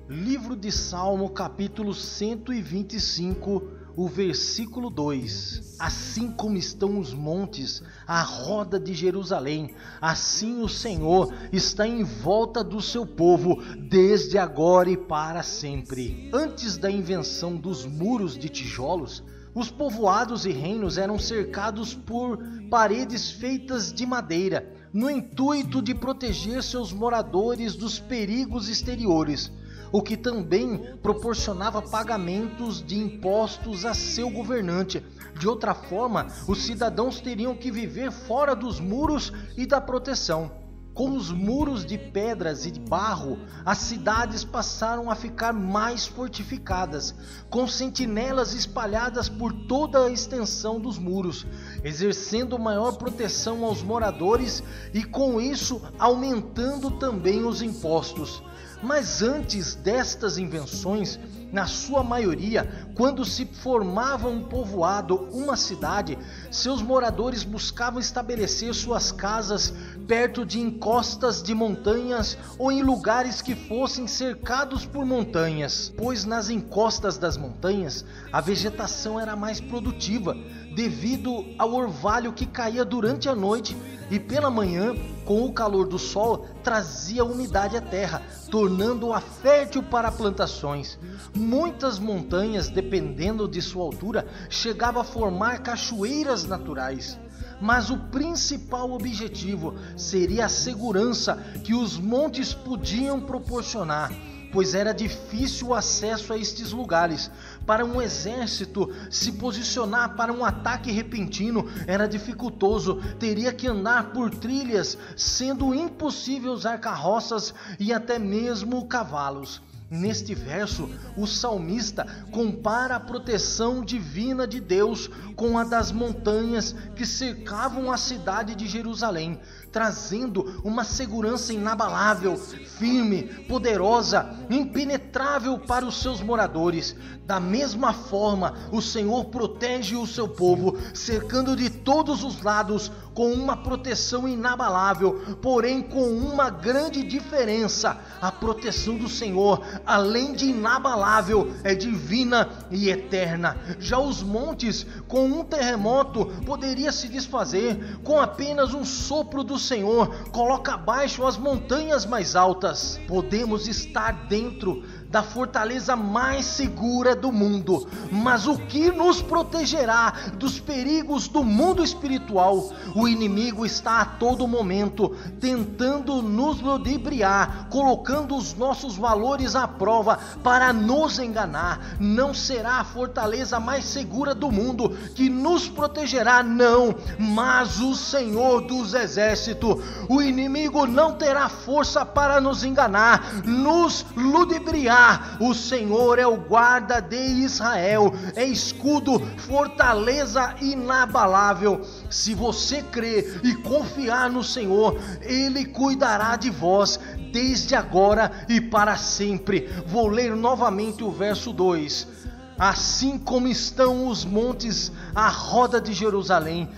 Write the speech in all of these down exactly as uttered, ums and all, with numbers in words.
Livro de Salmo, capítulo cento e vinte e cinco, o versículo dois. Assim como estão os montes à roda de Jerusalém, assim o Senhor está em volta do seu povo, desde agora e para sempre. Antes da invenção dos muros de tijolos, os povoados e reinos eram cercados por paredes feitas de madeira, no intuito de proteger seus moradores dos perigos exteriores, o que também proporcionava pagamentos de impostos a seu governante. De outra forma, os cidadãos teriam que viver fora dos muros e da proteção. Com os muros de pedras e de barro, as cidades passaram a ficar mais fortificadas, com sentinelas espalhadas por toda a extensão dos muros, exercendo maior proteção aos moradores e, com isso, aumentando também os impostos. Mas antes destas invenções, na sua maioria, quando se formava um povoado, uma cidade, seus moradores buscavam estabelecer suas casas perto de encostas de montanhas ou em lugares que fossem cercados por montanhas, pois nas encostas das montanhas a vegetação era mais produtiva, devido ao orvalho que caía durante a noite e pela manhã, com o calor do sol, trazia umidade à terra, tornando-a fértil para plantações. Muitas montanhas, dependendo de sua altura, chegavam a formar cachoeiras naturais. Mas o principal objetivo seria a segurança que os montes podiam proporcionar, pois era difícil o acesso a estes lugares. Para um exército se posicionar para um ataque repentino era dificultoso, teria que andar por trilhas, sendo impossível usar carroças e até mesmo cavalos. Neste verso, o salmista compara a proteção divina de Deus com a das montanhas que cercavam a cidade de Jerusalém, trazendo uma segurança inabalável, firme, poderosa, impenetrável para os seus moradores. Da mesma forma, o Senhor protege o seu povo, cercando de todos os lados com uma proteção inabalável, porém com uma grande diferença: a proteção do Senhor, além de inabalável, é divina e eterna. Já os montes, com um terremoto, poderia se desfazer. Com apenas um sopro do Senhor, coloca abaixo as montanhas mais altas. Podemos estar dentro da fortaleza mais segura do mundo, mas o que nos protegerá dos perigos do mundo espiritual? O inimigo está a todo momento tentando nos ludibriar, colocando os nossos valores à prova para nos enganar. Não será a fortaleza mais segura do mundo que nos protegerá, não, mas o Senhor dos Exércitos. O inimigo não terá força para nos enganar, nos ludibriar. O Senhor é o guarda de Israel, é escudo, fortaleza inabalável. Se você crer e confiar no Senhor, Ele cuidará de vós desde agora e para sempre. Vou ler novamente o verso dois. Assim como estão os montes à roda de Jerusalém,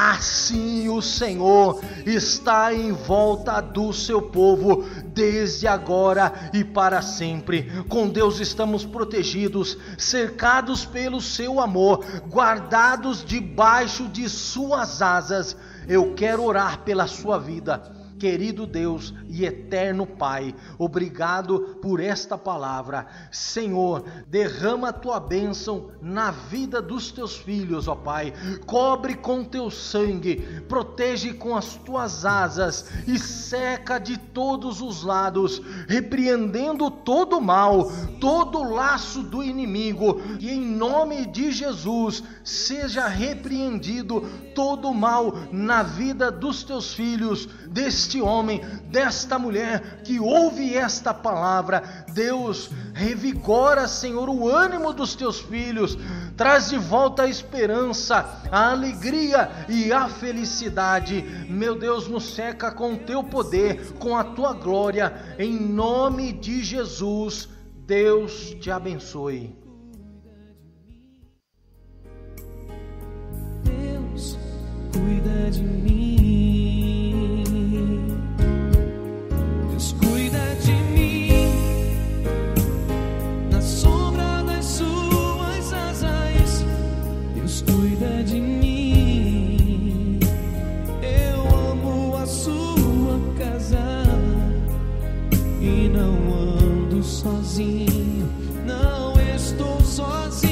assim o Senhor está em volta do seu povo, desde agora e para sempre. Com Deus estamos protegidos, cercados pelo seu amor, guardados debaixo de suas asas. Eu quero orar pela sua vida. Querido Deus e eterno Pai, obrigado por esta palavra. Senhor, derrama a tua bênção na vida dos teus filhos, ó Pai. Cobre com teu sangue, protege com as tuas asas e seca de todos os lados, repreendendo todo o mal, todo o laço do inimigo. E em nome de Jesus, seja repreendido todo o mal na vida dos teus filhos, deste homem, desta mulher que ouve esta palavra. Deus, revigora, Senhor, o ânimo dos teus filhos, traz de volta a esperança, a alegria e a felicidade. Meu Deus, nos cerca com o teu poder, com a tua glória, em nome de Jesus. Deus te abençoe. Deus cuida de mim. Deus cuida de mim. sozinho, não estou sozinho.